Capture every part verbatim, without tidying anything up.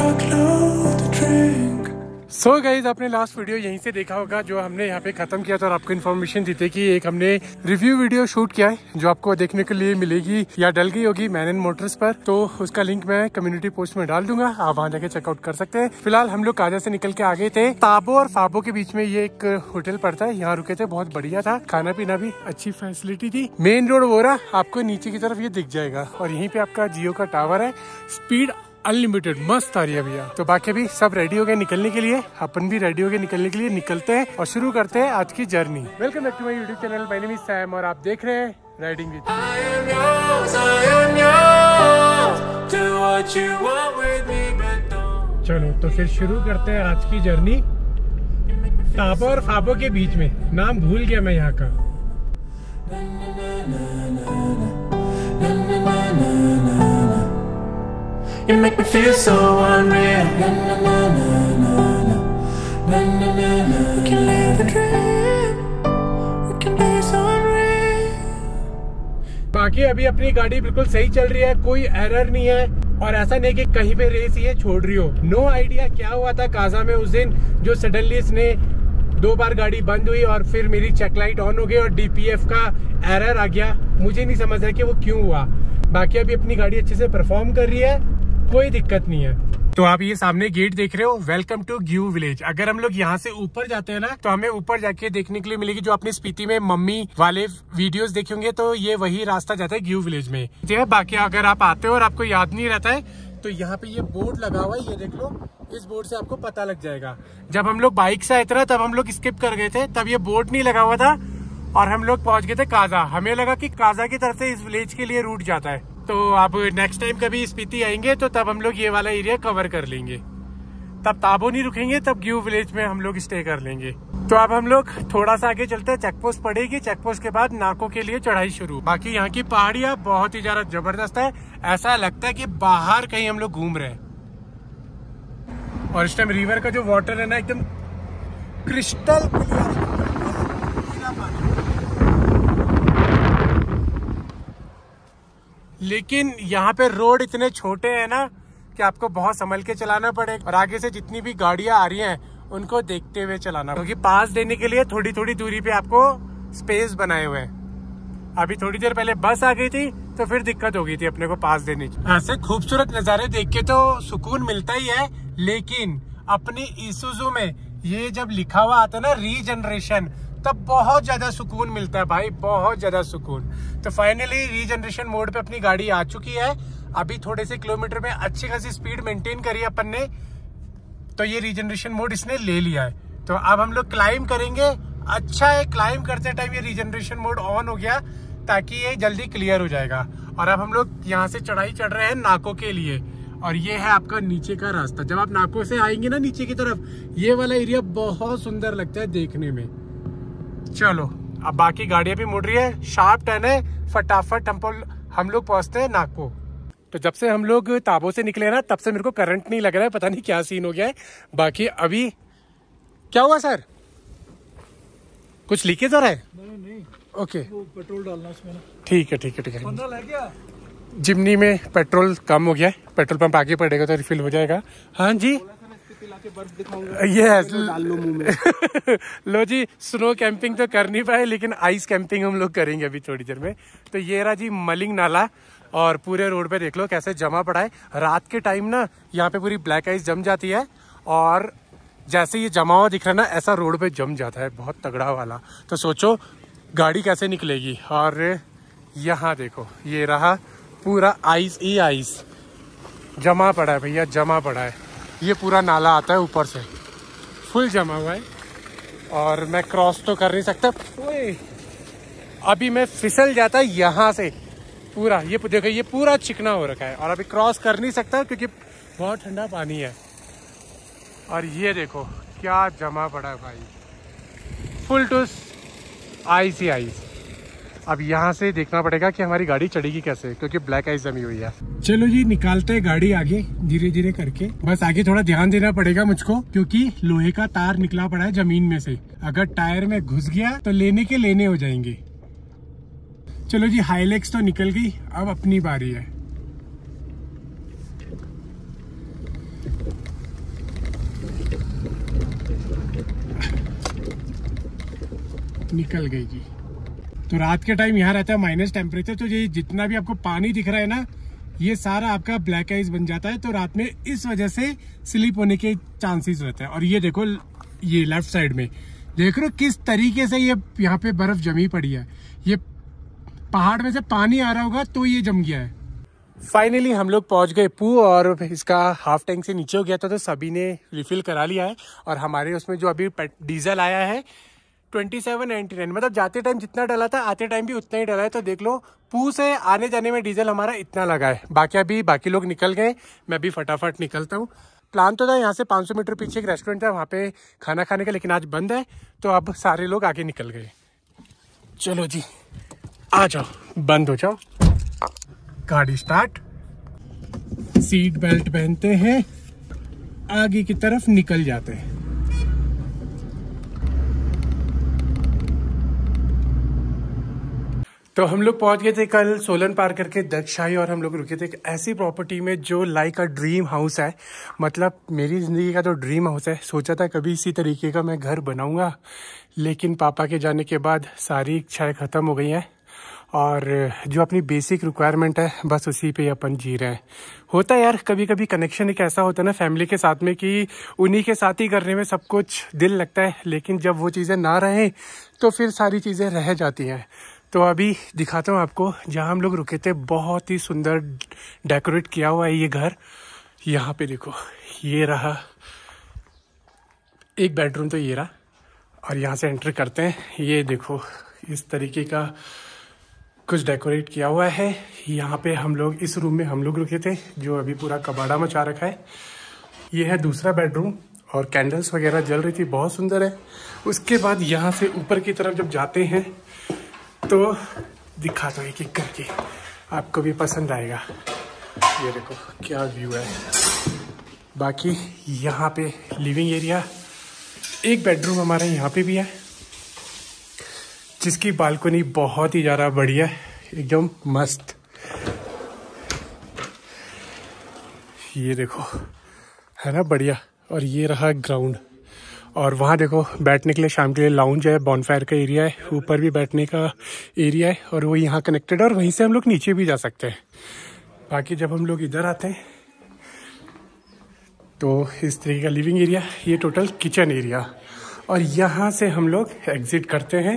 सो so guys, आपने last video यहीं से देखा होगा जो हमने यहाँ पे खत्म किया था और आपको इन्फॉर्मेशन दी थी कि एक हमने रिव्यू वीडियो शूट किया है जो आपको देखने के लिए मिलेगी या डल गई होगी मैन एंड मोटर्स पर। तो उसका लिंक मैं कम्युनिटी पोस्ट में डाल दूंगा, आप वहाँ जाके चेकआउट कर सकते हैं। फिलहाल हम लोग काजा से निकल के आ गए थे। ताबो और फाबो के बीच में ये एक होटल पड़ता है, यहाँ रुके थे, बहुत बढ़िया था, खाना पीना भी अच्छी फैसिलिटी थी। मेन रोड वो रहा, आपको नीचे की तरफ ये दिख जाएगा और यहीं पे आपका जियो का टावर है। स्पीड अनलिमिटेड मस्त आ रही है भैया। तो बाकी भी सब रेडी हो गए निकलने के लिए, अपन भी रेडी हो गए निकलने के लिए। निकलते हैं और शुरू करते हैं आज की journey. Welcome back to my YouTube channel, my name is Sam और आप देख रहे हैं राइडिंग विद। चलो तो फिर शुरू करते हैं आज की जर्नी ताबो और फाबो के बीच में। नाम भूल गया मैं यहाँ का। You make me feel so unreal. Na, na, na, na, na, na. Na, na, na, na. We can live a dream. We can be so unreal. बाकी अभी अपनी गाड़ी बिल्कुल सही चल रही है, कोई एरर नहीं है और ऐसा नहीं कि कहीं पे रेस ये छोड़ रही हो। नो आइडिया क्या हुआ था काजा में उस दिन, जो सडनली इसने दो बार गाड़ी बंद हुई और फिर मेरी चेक लाइट ऑन हो गई और डीपीएफ का एरर आ गया। मुझे नहीं समझ आया कि वो क्यों हुआ। बाकी अभी अपनी गाड़ी अच्छे से परफॉर्म कर रही है, कोई दिक्कत नहीं है। तो आप ये सामने गेट देख रहे हो, वेलकम टू ग्यू विलेज। अगर हम लोग यहाँ से ऊपर जाते हैं ना तो हमें ऊपर जाके देखने के लिए मिलेगी जो आपने स्पीति में मम्मी वाले वीडियोस देखे होंगे, तो ये वही रास्ता जाता है ग्यू विलेज में। बाकी अगर आप आते हो और आपको याद नहीं रहता है तो यहाँ पे ये बोर्ड लगा हुआ है, ये देख लो, इस बोर्ड से आपको पता लग जाएगा। जब हम लोग बाइक से आए थे ना तब हम लोग स्किप कर गए थे, तब ये बोर्ड नहीं लगा हुआ था और हम लोग पहुंच गए थे काजा। हमें लगा कि काजा की तरफ से इस विलेज के लिए रूट जाता है। तो अब नेक्स्ट टाइम कभी स्पीति आएंगे तो तब हम लोग ये वाला एरिया कवर कर लेंगे, तब ताबो नहीं रुकेंगे, तब ग्यू विलेज में हम लोग स्टे कर लेंगे। तो अब हम लोग थोड़ा सा आगे चलते हैं, चेक पोस्ट पड़ेगी, चेक पोस्ट के बाद नाको के लिए चढ़ाई शुरू। बाकी यहाँ की पहाड़ियाँ बहुत ही ज्यादा जबरदस्त है, ऐसा लगता है कि बाहर कहीं हम लोग घूम रहे हैं। और इस टाइम रिवर का जो वाटर है ना एकदम क्रिस्टल क्लियर। लेकिन यहाँ पे रोड इतने छोटे हैं ना कि आपको बहुत संभल के चलाना पड़ेगा और आगे से जितनी भी गाड़ियां आ रही हैं उनको देखते हुए चलाना, क्योंकि पास देने के लिए थोड़ी थोड़ी दूरी पे आपको स्पेस बनाए हुए हैं। अभी थोड़ी देर पहले बस आ गई थी तो फिर दिक्कत हो गई थी अपने को पास देने की। ऐसे खूबसूरत नजारे देख के तो सुकून मिलता ही है, लेकिन अपनी ईसुजू में ये जब लिखा हुआ आता है ना रीजनरेशन, तब बहुत ज्यादा सुकून मिलता है भाई, बहुत ज्यादा सुकून। तो फाइनली रीजनरेशन मोड पे अपनी गाड़ी आ चुकी है। अभी थोड़े से किलोमीटर में अच्छी खासी स्पीड मेंटेन करी अपन ने, तो ये रीजनरेशन मोड इसने ले लिया है। तो अब हम लोग क्लाइम करेंगे। अच्छा है, क्लाइम करते टाइम ये रीजनरेशन मोड ऑन हो गया ताकि ये जल्दी क्लियर हो जाएगा। और अब हम लोग यहाँ से चढ़ाई चढ़ रहे हैं नाको के लिए, और ये है आपका नीचे का रास्ता। जब आप नाको से आएंगे ना नीचे की तरफ, ये वाला एरिया बहुत सुंदर लगता है देखने में। चलो अब बाकी गाड़ियां भी मुड़ रही है, शार्प टर्न है, फटाफट हम हम लोग पहुंचते हैं नाको। तो जब से हम लोग ताबो से निकले ना तब से मेरे को करंट नहीं लग रहा है, पता नहीं क्या सीन हो गया है। बाकी अभी क्या हुआ सर, कुछ लीकेज हो रहा है? नहीं नहीं, ओके, वो पेट्रोल डालना उसमें। ठीक है ठीक है ठीक है। पंद्रह ले गया, जिमनी में पेट्रोल कम हो गया है, पेट्रोल पंप आगे पड़ेगा तो रिफिल हो जाएगा। हाँ जी, यस लो जी, स्नो कैंपिंग तो कर नहीं पाए लेकिन आइस कैंपिंग हम लोग करेंगे अभी थोड़ी देर में। तो ये रहा जी मलिंग नाला, और पूरे रोड पे देख लो कैसे जमा पड़ा है। रात के टाइम ना यहाँ पे पूरी ब्लैक आइस जम जाती है और जैसे ये जमा हुआ दिख रहा है ना ऐसा रोड पे जम जाता है, बहुत तगड़ा वाला। तो सोचो गाड़ी कैसे निकलेगी। और यहाँ देखो ये रहा पूरा आइस ही आइस जमा पड़ा है भैया, जमा पड़ा है। ये पूरा नाला आता है ऊपर से, फुल जमा हुआ है और मैं क्रॉस तो कर नहीं सकता। ओए अभी मैं फिसल जाता यहाँ से पूरा, ये देखो ये पूरा चिकना हो रखा है और अभी क्रॉस कर नहीं सकता क्योंकि बहुत ठंडा पानी है। और ये देखो क्या जमा पड़ा है भाई, फुल टू आइस ही आइस। अब यहाँ से देखना पड़ेगा कि हमारी गाड़ी चढ़ेगी कैसे, क्योंकि ब्लैक आइस जमी हुई है। चलो जी निकालते हैं गाड़ी आगे धीरे धीरे करके। बस आगे थोड़ा ध्यान देना पड़ेगा मुझको, क्योंकि लोहे का तार निकला पड़ा है जमीन में से, अगर टायर में घुस गया तो लेने के लेने हो जाएंगे। चलो जी हाइलेक्स तो निकल गई, अब अपनी बारी है। निकल गई जी। तो रात के टाइम यहाँ रहता है माइनस टेम्परेचर, तो ये जितना भी आपको पानी दिख रहा है ना, ये सारा आपका ब्लैक आइस बन जाता है। तो रात में इस वजह से स्लिप होने के चांसेस रहते हैं। और ये देखो, ये लेफ्ट साइड में देख रहे हो किस तरीके से ये यहाँ पे बर्फ जमी पड़ी है। ये पहाड़ में से पानी आ रहा होगा तो ये जम गया है। फाइनली हम लोग पहुंच गए पू, और इसका हाफ टैंक से नीचे हो गया था, तो सभी ने रिफिल करा लिया है। और हमारे उसमें जो अभी डीजल आया है ट्वेंटी सेवन नाइन्टी नाइन, मतलब जाते टाइम जितना डला था आते टाइम भी उतना ही डला है। तो देख लो, पू से आने जाने में डीजल हमारा इतना लगा है। बाकी अभी बाकी लोग निकल गए, मैं भी फटाफट निकलता हूँ। प्लान तो था यहाँ से पाँच सौ मीटर पीछे एक रेस्टोरेंट था, वहाँ पे खाना खाने का, लेकिन आज बंद है। तो अब सारे लोग आगे निकल गए। चलो जी, आ जाओ, बंद हो जाओ, गाड़ी स्टार्ट, सीट बेल्ट पहनते हैं, आगे की तरफ निकल जाते हैं। तो हम लोग पहुंच गए थे कल सोलन पार करके दक्षशाही, और हम लोग रुके थे एक ऐसी प्रॉपर्टी में जो लाइक अ ड्रीम हाउस है। मतलब मेरी ज़िंदगी का तो ड्रीम हाउस है। सोचा था कभी इसी तरीके का मैं घर बनाऊंगा, लेकिन पापा के जाने के बाद सारी इच्छाएं ख़त्म हो गई हैं। और जो अपनी बेसिक रिक्वायरमेंट है बस उसी पे अपन जी रहे हैं। होता है यार, कभी कभी कनेक्शन एक ऐसा होता है ना फैमिली के साथ में कि उन्हीं के साथ ही करने में सब कुछ दिल लगता है, लेकिन जब वो चीज़ें ना रहें तो फिर सारी चीज़ें रह जाती हैं। तो अभी दिखाता हूँ आपको जहाँ हम लोग रुके थे। बहुत ही सुंदर डेकोरेट किया हुआ है ये घर। यहाँ पे देखो, ये रहा एक बेडरूम, तो ये रहा। और यहाँ से एंटर करते हैं, ये देखो इस तरीके का कुछ डेकोरेट किया हुआ है। यहाँ पे हम लोग, इस रूम में हम लोग रुके थे, जो अभी पूरा कबाड़ा मचा रखा है। ये है दूसरा बेडरूम, और कैंडल्स वगैरह जल रही थी, बहुत सुंदर है। उसके बाद यहाँ से ऊपर की तरफ जब जाते हैं तो दिखाता हूँ एक एक करके, आपको भी पसंद आएगा। ये देखो क्या व्यू है। बाकी यहाँ पे लिविंग एरिया, एक बेडरूम हमारा यहाँ पे भी है, जिसकी बालकनी बहुत ही ज़्यादा बढ़िया है, एकदम मस्त। ये देखो, है ना बढ़िया। और ये रहा ग्राउंड, और वहाँ देखो बैठने के लिए शाम के लिए लाउंज है, बॉनफायर का एरिया है, ऊपर भी बैठने का एरिया है, और वो यहाँ कनेक्टेड है, और वहीं से हम लोग नीचे भी जा सकते हैं। बाकी जब हम लोग इधर आते हैं तो इस तरीके का लिविंग एरिया, ये टोटल किचन एरिया, और यहाँ से हम लोग एग्जिट करते हैं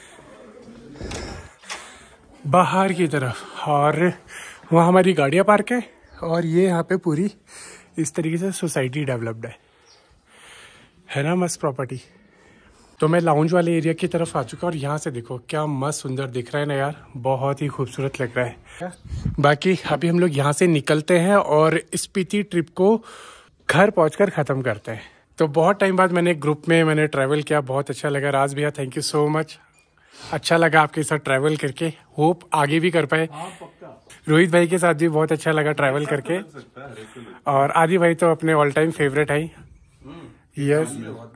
बाहर की तरफ, और वहाँ हमारी गाड़ियाँ पार्क है। और ये यहाँ पे पूरी इस तरीके से सोसाइटी डेवलप्ड है है ना, मस्त प्रॉपर्टी। तो मैं लाउंज वाले एरिया की तरफ आ चुका, और यहाँ से देखो क्या मस्त सुंदर दिख रहा है ना यार, बहुत ही खूबसूरत लग रहा है। बाकी अभी हम लोग यहाँ से निकलते हैं और स्पीति ट्रिप को घर पहुँचकर ख़त्म करते हैं। तो बहुत टाइम बाद मैंने ग्रुप में मैंने ट्रैवल किया, बहुत अच्छा लगा। राज भैया थैंक यू सो मच, अच्छा लगा आपके साथ ट्रैवल करके, होप आगे भी कर पाए। रोहित भाई के साथ भी बहुत अच्छा लगा ट्रैवल करके, और आदि भाई तो अपने ऑल टाइम फेवरेट है। यस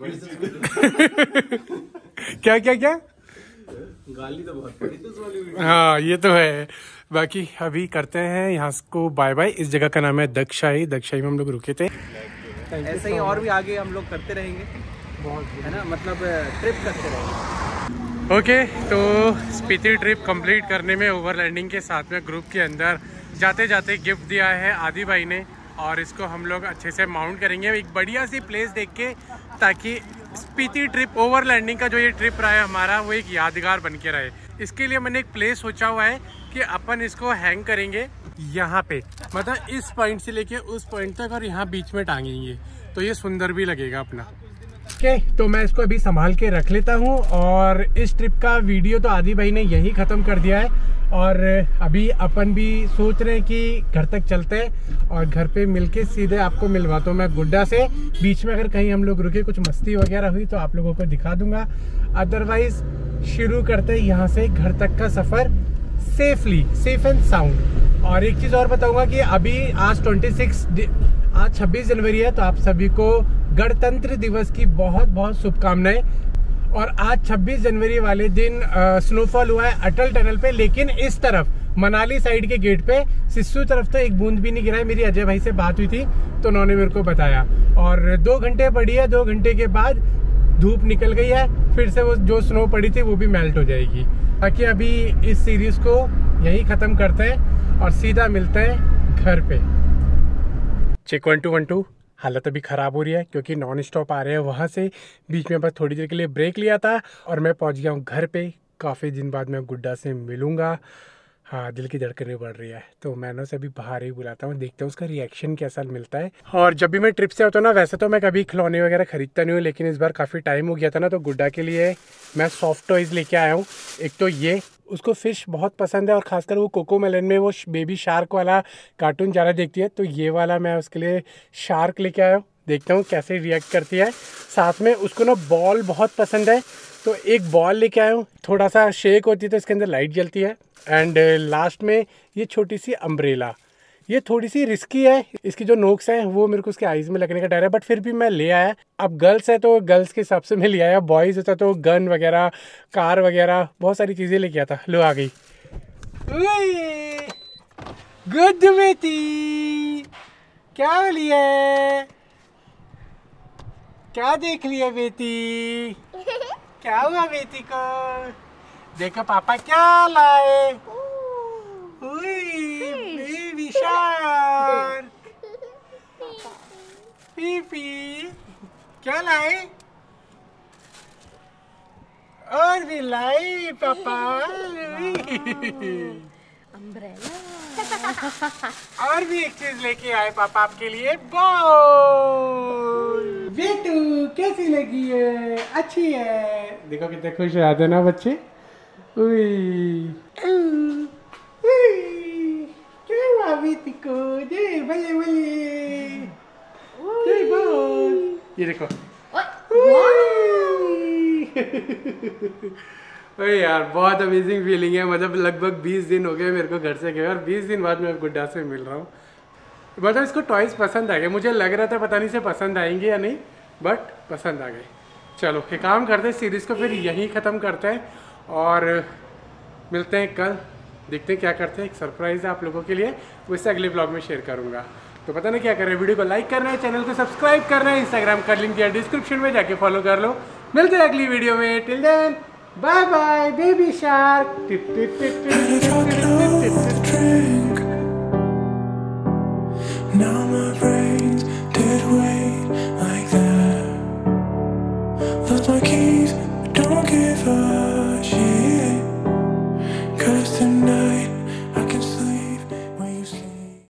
क्या क्या क्या गाली तो बहुत पड़ी। हाँ ये तो है। बाकी अभी करते हैं यहाँ को बाय बाय। इस जगह का नाम है दक्षशाही, दक्षशाही में हम लोग रुके थे। ऐसे ही और भी आगे हम लोग करते रहेंगे, है ना, मतलब ट्रिप करते रहेंगे। ओके okay, तो स्पीति ट्रिप कंप्लीट करने में ओवरलैंडिंग के साथ में ग्रुप के अंदर जाते जाते गिफ्ट दिया है आदि भाई ने, और इसको हम लोग अच्छे से माउंट करेंगे एक बढ़िया सी प्लेस देख के, ताकि स्पीति ट्रिप ओवरलैंडिंग का जो ये ट्रिप रहा है हमारा वो एक यादगार बन के रहे। इसके लिए मैंने एक प्लेस सोचा हुआ है कि अपन इसको हैंग करेंगे यहाँ पे, मतलब इस पॉइंट से लेके उस पॉइंट तक, और यहाँ बीच में टांगेंगे, तो ये सुंदर भी लगेगा अपना। ओके okay, तो मैं इसको अभी संभाल के रख लेता हूँ। और इस ट्रिप का वीडियो तो आदि भाई ने यही ख़त्म कर दिया है, और अभी अपन भी सोच रहे हैं कि घर तक चलते हैं, और घर पे मिलके सीधे आपको मिलवाता हूँ मैं गुड्डा से। बीच में अगर कहीं हम लोग रुके, कुछ मस्ती वगैरह हुई तो आप लोगों को दिखा दूंगा। अदरवाइज शुरू करते हैं यहाँ से घर तक का सफ़र सेफली, सेफ एंड साउंड। और एक चीज़ और बताऊंगा कि अभी आज छब्बीस आज छब्बीस जनवरी है, तो आप सभी को गणतंत्र दिवस की बहुत बहुत शुभकामनाएं। और आज छब्बीस जनवरी वाले दिन स्नोफॉल हुआ है अटल टनल पे, लेकिन इस तरफ मनाली साइड के गेट पे सिस्सू तरफ तो एक बूंद भी नहीं गिरा है। मेरी अजय भाई से बात हुई थी तो उन्होंने मेरे को बताया, और दो घंटे पड़ी है, दो घंटे के बाद धूप निकल गई है, फिर से वो जो स्नो पड़ी थी वो भी मेल्ट हो जाएगी। बाकी अभी इस सीरीज को यही खत्म करते हैं और सीधा मिलते हैं घर पे। Check one two one two. हालत अभी ख़राब हो रही है क्योंकि नॉन स्टॉप आ रहे हैं वहाँ से, बीच में बस थोड़ी देर के लिए ब्रेक लिया था और मैं पहुँच गया हूँ घर पे। काफ़ी दिन बाद मैं गुड्डा से मिलूँगा। हाँ, दिल की धड़कनें बढ़ रही है, तो मैंने उसे अभी बाहर ही बुलाता हूँ, देखते हैं उसका रिएक्शन कैसा मिलता है। और जब भी मैं ट्रिप से होता हूँ ना, वैसे तो मैं कभी खिलौने वगैरह खरीदता नहीं हूँ, लेकिन इस बार काफ़ी टाइम हो गया था ना, तो गुड्डा के लिए मैं सॉफ्ट टॉयज़ लेके आया हूँ। एक तो ये, उसको फ़िश बहुत पसंद है और ख़ासकर वो कोको मेलन में वो बेबी शार्क वाला कार्टून ज़्यादा देखती है, तो ये वाला मैं उसके लिए शार्क लेके आया हूँ। देखता हूँ कैसे रिएक्ट करती है। साथ में उसको ना बॉल बहुत पसंद है, तो एक बॉल लेके आया हूँ। थोड़ा सा शेक होती है तो इसके अंदर लाइट जलती है। एंड लास्ट में ये छोटी सी अम्ब्रेला, ये थोड़ी सी रिस्की है, इसकी जो नोक्स हैं वो मेरे को उसके आइज़ में लगने का डर है, बट फिर भी मैं ले आया। अब गर्ल्स है तो गर्ल्स के हिसाब से मैं ले आया, बॉयज़ होता तो गन वगैरह, कार वगैरह, बहुत सारी चीज़ें लेके आया था। लो आ गई। गुड बेटी, क्या लिया, क्या देख लिया बेटी, क्या हुआ बेटी को? देखो पापा क्या लाए। बेबी शार्क, पीपी क्या लाए? और भी लाए पापा अम्ब्रेला। और भी एक चीज लेके आए पापा आपके लिए, बॉल। बेटू कैसी लगी है? अच्छी है। देखो कितने खुश हो जाते हैं ना बच्चे। उई, क्या हुआ बेटी को? दे बल्ले बल्ले, दे बॉल। ये देखो। अरे यार बहुत अमेजिंग फीलिंग है। मतलब लगभग बीस दिन हो गए मेरे को घर से गए और बीस दिन बाद मैं गुड्डा से मिल रहा हूँ। मतलब इसको टॉयज़ पसंद आ गए। मुझे लग रहा था पता नहीं से पसंद आएंगे या नहीं, बट पसंद आ गए। चलो एक काम करते हैं, सीरीज़ को फिर यहीं ख़त्म करते हैं और मिलते हैं कल। देखते हैं क्या करते हैं। एक सरप्राइज़ है आप लोगों के लिए, वो इससे अगले ब्लॉग में शेयर करूँगा। तो पता नहीं क्या कर रहे हैं, वीडियो को लाइक करना है, चैनल को सब्सक्राइब करना है, इंस्टाग्राम का लिंक दिया डिस्क्रिप्शन में, जाके फॉलो कर लो। मिलते हैं अगली वीडियो में। Till then bye bye baby shark. Now my